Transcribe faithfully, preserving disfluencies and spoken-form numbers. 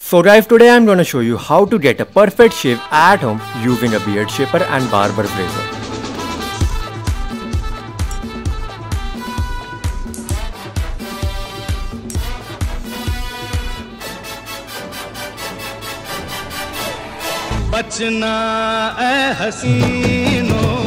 So guys, today I'm gonna show you how to get a perfect shave at home using a beard shaper and barber razor. बचना ऐ हसीनों